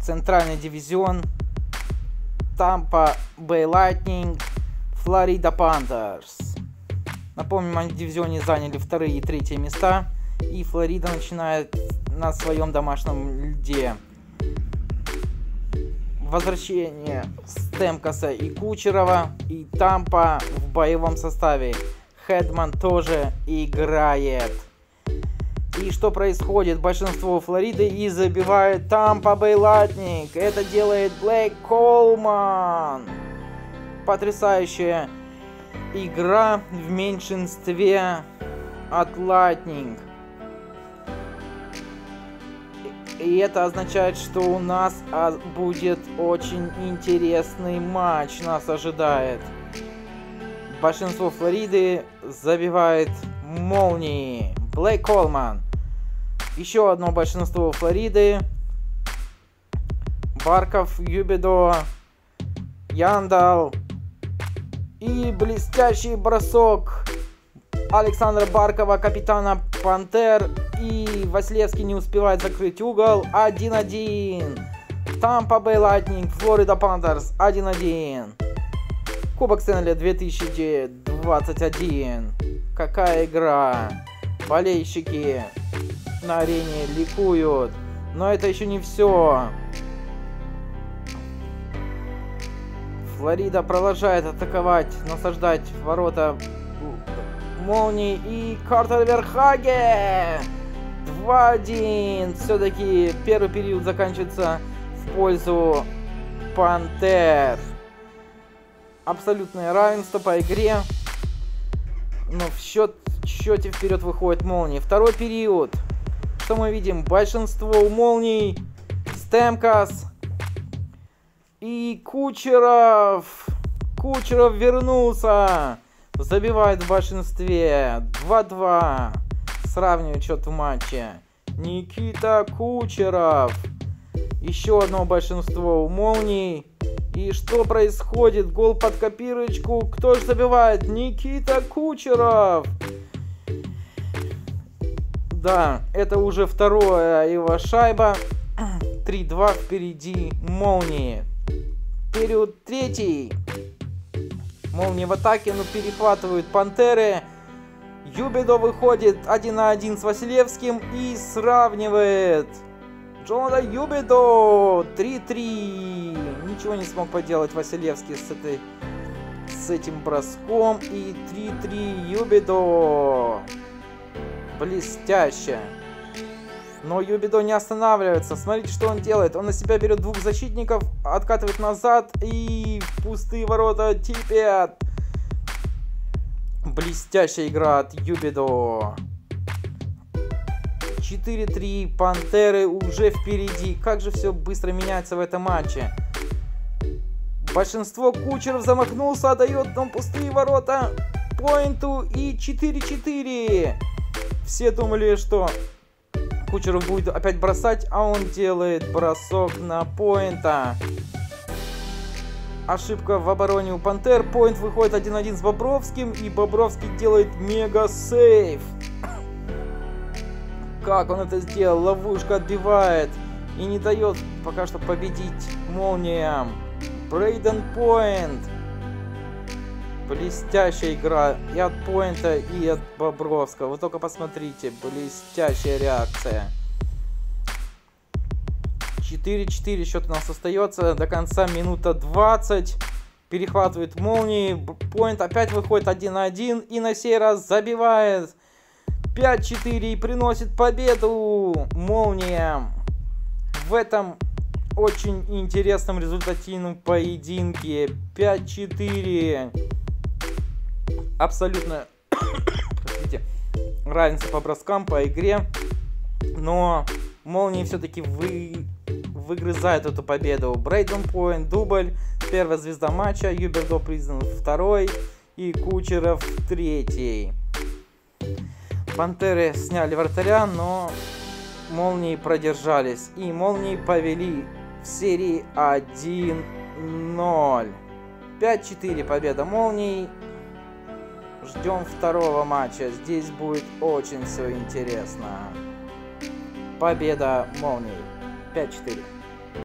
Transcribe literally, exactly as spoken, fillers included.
Центральный дивизион. Тампа Бэй Лайтнинг, Флорида Пантерс. Напомним, они в дивизионе заняли вторые и третьи места. И Флорида начинает на своем домашнем льде. Возвращение Стемкоса и Кучерова. И Тампа в боевом составе. Хедман тоже играет. И что происходит? Большинство Флориды и забивает Тампа Бэй Лайтнинг. Это делает Блейк Колман. Потрясающая игра в меньшинстве от Лайтнинг. И это означает, что у нас будет очень интересный матч. Нас ожидает. Большинство Флориды забивает молнии. Блейк Колман. Еще одно большинство Флориды. Барков, Юбидо, Яндал. И блестящий бросок Александра Баркова, капитана Пантер. И Василевский не успевает закрыть угол. один-один. Тампа Бэй Лайтнинг, Флорида Пантерс. один-один. Кубок Стэнли две тысячи двадцать один. Какая игра. Болельщики на арене ликуют. Но это еще не все. Флорида продолжает атаковать, насаждать ворота молнии. И Картер Верхаген. два-один. Все-таки первый период заканчивается в пользу Пантер. Абсолютное равенство по игре. Но в счет, в счете вперед выходит молнии. Второй период. Что мы видим? Большинство у молний. Стемкос. И Кучеров. Кучеров вернулся. Забивает в большинстве. два-два. Сравнивает счет в матче. Никита Кучеров. Еще одно большинство у молний. И что происходит? Гол под копирочку. Кто же забивает? Никита Кучеров. Да, это уже вторая его шайба. три-два впереди молнии. Период третий. Молнии в атаке, но перехватывают Пантеры. Юбидо выходит один на один с Василевским и сравнивает. Джонатан Юбидо. три-три. Ничего не смог поделать Василевский с, этой, с этим броском. И три-три Юбидо. Блестяще. Но Юбидо не останавливается. Смотрите, что он делает. Он на себя берет двух защитников, откатывает назад и в пустые ворота типят. Блестящая игра от Юбидо. четыре-три. Пантеры уже впереди. Как же все быстро меняется в этом матче. Большинство. Кучеров замахнулся, отдает нам пустые ворота Пойнту и четыре-четыре. Все думали, что Кучеров будет опять бросать, а он делает бросок на Пойнта. Ошибка в обороне у Пантер. Пойнт выходит один-один с Бобровским, и Бобровский делает мега сейв. Как он это сделал? Ловушка отбивает и не дает пока что победить молниям. Брейден Пойнт. Блестящая игра и от Пойнта, и от Бобровского. Вы только посмотрите, блестящая реакция. четыре-четыре счет у нас остается. До конца минута двадцать. Перехватывает молнии. Пойнт опять выходит один на один. И на сей раз забивает. пять-четыре и приносит победу молниям. В этом очень интересном результативном поединке. пять-четыре. Абсолютно простите, равенство по броскам, по игре. Но молнии все-таки вы... выгрызают эту победу. Брейден Пойнт, дубль. Первая звезда матча. Юбидо признан второй. И Кучеров третий. Пантеры сняли вратаря, но молнии продержались. И молнии повели в серии один ноль. пять-четыре победа молний. Ждем второго матча. Здесь будет очень все интересно. Победа молний. пять-четыре.